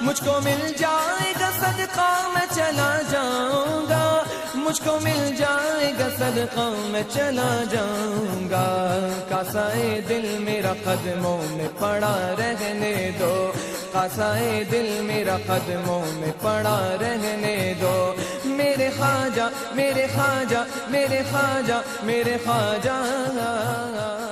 मुझको मिल जाएगा सदका मैं चला जाऊंगा, मुझको मिल जाएगा सदका मैं चला जाऊंगा। कासाए दिल मेरा कदमों में पड़ा रहने दो, कासाए दिल मेरा कदमों में पड़ा रहने दो। मेरे ख्वाजा मेरे ख्वाजा मेरे ख्वाजा मेरे ख्वाजा।